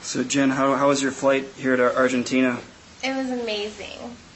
So Jen, how was your flight here to Argentina? It was amazing.